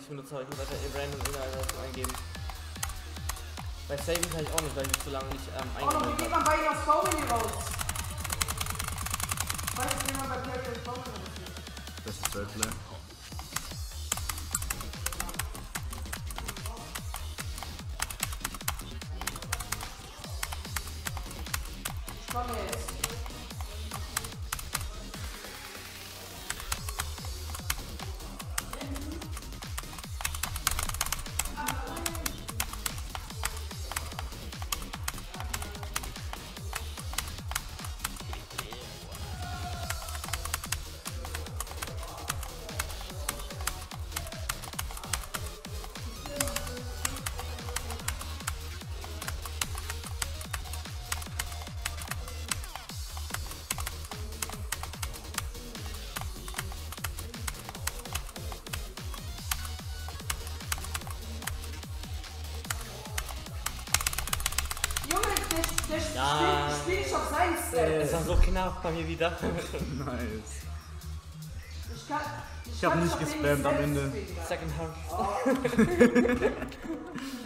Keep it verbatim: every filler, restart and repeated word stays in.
benutzt habe. Ich muss einfach random irgendeine eingeben. Bei Saving kann ich auch nicht, weil ich zu lange nicht ähm, eingeben habe. Oh, wie geht man bei ihr das Bowling raus? Weißt du, wie man bei Player das Bowling raus? Das ist Deadline. Ich komme jetzt. Der ja. spielt nicht auf seinen Set. Das war so knapp bei mir wieder. Nice. Ich, kann, ich, ich habe nicht gespammt am Ende. Second Hand. Oh.